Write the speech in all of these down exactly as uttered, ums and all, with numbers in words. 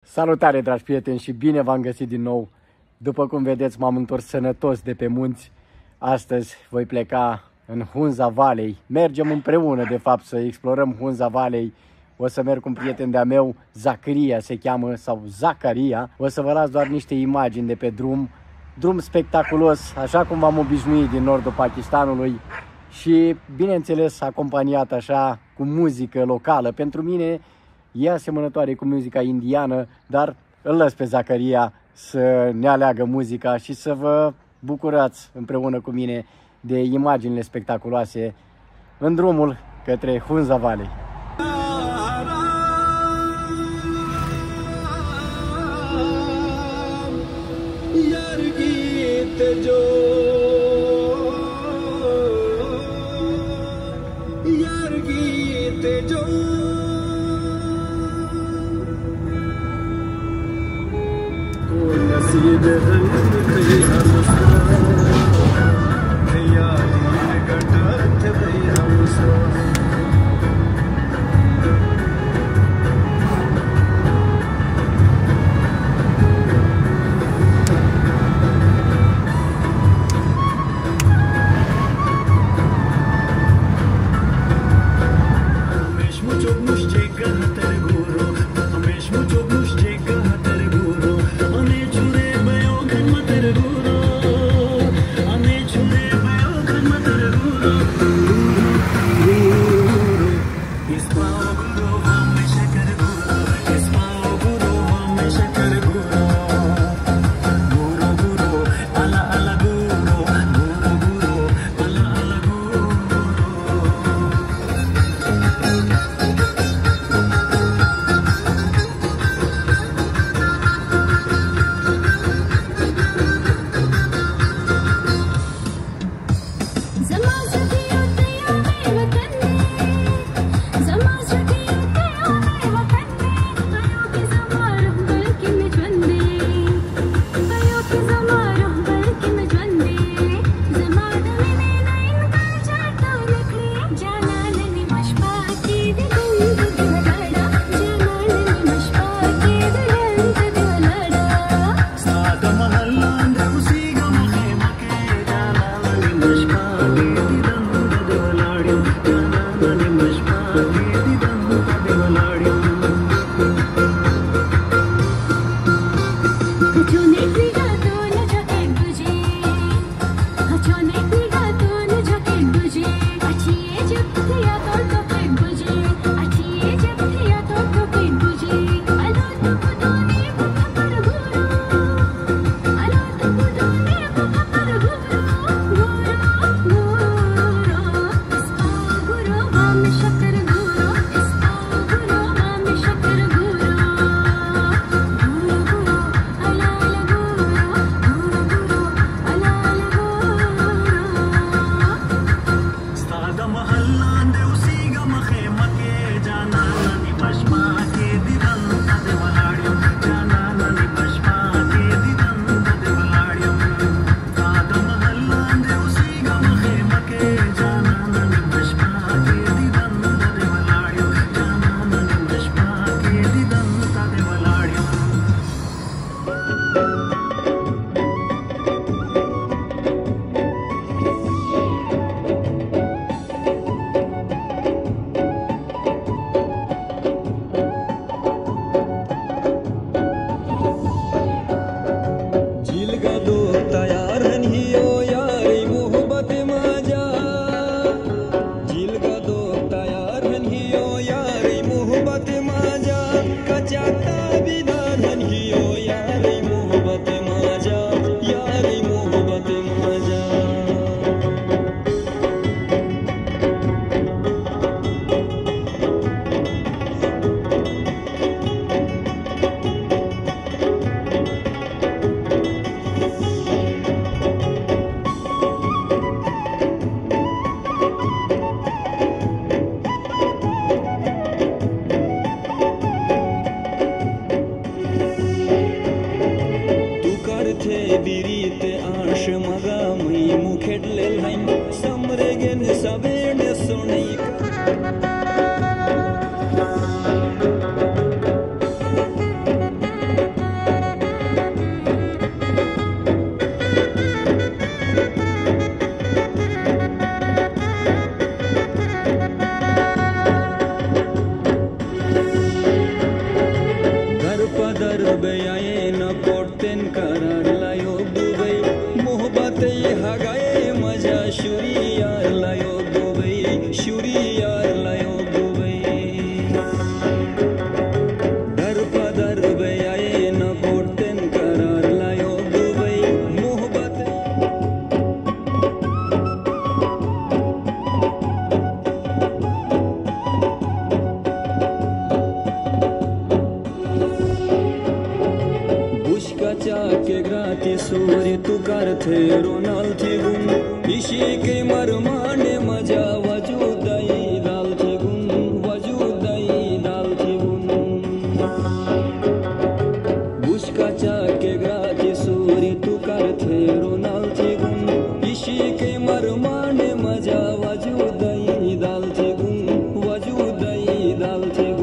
Salutare, dragi prieteni, și bine v-am găsit din nou. După cum vedeți, m-am întors sănătos de pe munți. Astăzi voi pleca în Hunza Valley. Mergem împreună, de fapt, să explorăm Hunza Valley. O să merg cu un prieten de-a meu, Zacaria se cheamă, sau Zacaria. O să vă las doar niște imagini de pe drum. Drum spectaculos, așa cum v-am obișnuit din nordul Pakistanului. Și, bineînțeles, acompaniat așa cu muzică locală. Pentru mine e asemănătoare cu muzica indiană, dar îl las pe Zacaria să ne aleagă muzica și să vă bucurați împreună cu mine de imaginile spectaculoase în drumul către Hunza Valley. We beyaye na porten karar layo dubai mohabbat hagaye maja shuri yar layo dubai shuri yar layo dubai dar padar beyaye na porten karar layo dubai mohabbat के ग्राती सूर्य तू करथे रोनाल थे गुन इशी के मरमाने मजा वजूदाई दाल थे गुन वजूदाई दाल थे गुन बुशका चा के ग्राती सूर्य तू करथे रोनाल थे गुन इशी के मरमाने मजा वजूदाई दाल थे गुन वजूदाई दाल थे गुन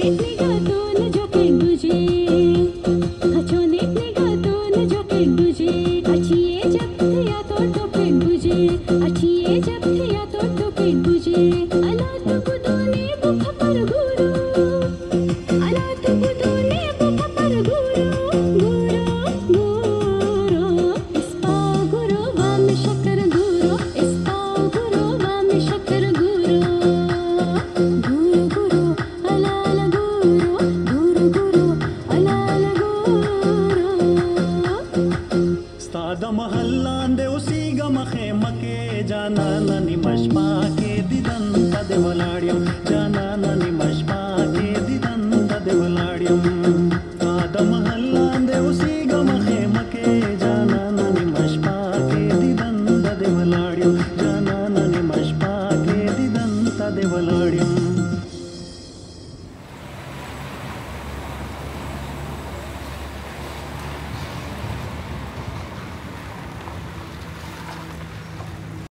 महल्ला देवसी गमखे मके जाना ननी मशमा के दिदन तदे वलाड्यम